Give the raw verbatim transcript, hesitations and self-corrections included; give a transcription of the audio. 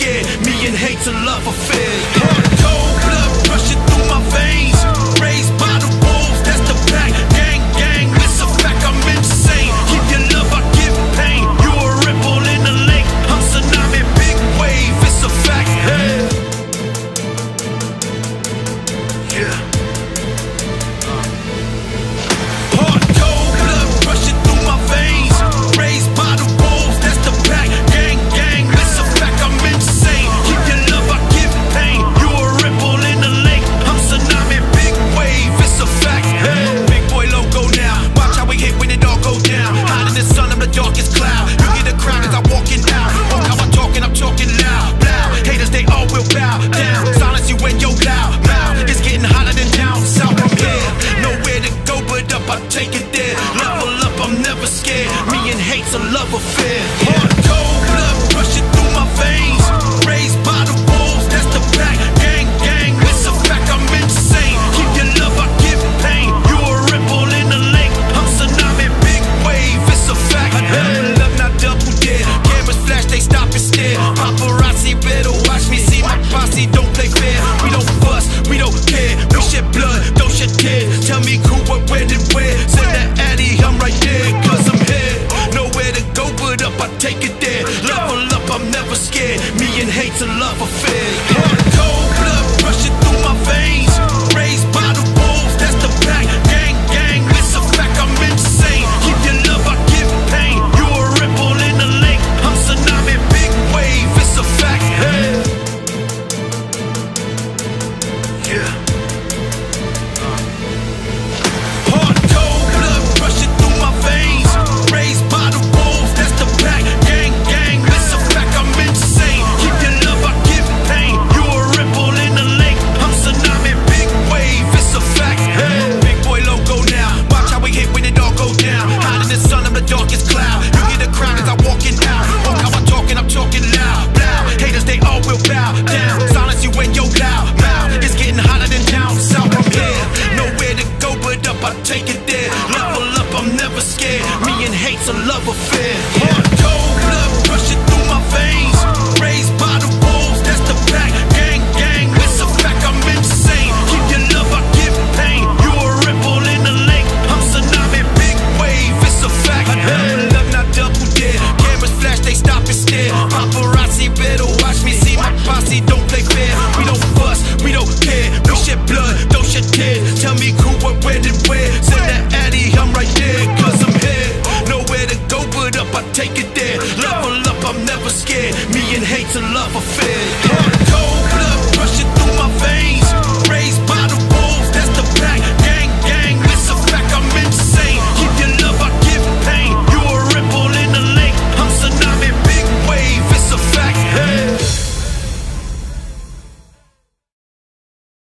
scared. Me and hate's a love affair. Hard cold blood rushing through my veins. Raised by the wolves, that's the pack. Gang, gang, it's a fact, I'm insane. Keep your love, I give pain. You a ripple in the lake, I'm tsunami, big wave, it's a fact. Hey. Yeah. Hard cold blood rushing through my veins. Raised by the wolves, that's the pack. Gang, gang, it's a fact, I'm insane. Keep your love, I give pain. You a ripple in the lake, I'm tsunami, big wave, it's a fact. Hey. Big boy logo now, watch how we hit when it all go down. Hide in the sun, I'm the darkest cloud. You hear the crowd as I'm walking out. Walk how I'm talking, I'm talking loud, loud. Haters, they all will bow down. Silence you when you're loud, loud. It's getting hotter than down south from here. Nowhere to go but up, I take it there. Level up, I'm never scared. Me and hate's a love affair. Hard cold blood rushing through my veins. Raised by the wolves, that's the pack. Gang, gang, it's a fact, I'm insane. Keep your love, I give pain. You a ripple in the lake, I'm tsunami, big wave, it's a fact. I double up, not double dare. Cameras flash, they stop and stare. Paparazzi better watch me, see my posse don't play fair. We don't fuss, we don't care. We shed blood, don't shed tears. Tell me who, what, when, and where. Send that addy, I'm right there, cause I'm here. Nowhere to go but up, I take it there. Level up, I'm never scared. Me and hate's a love affair.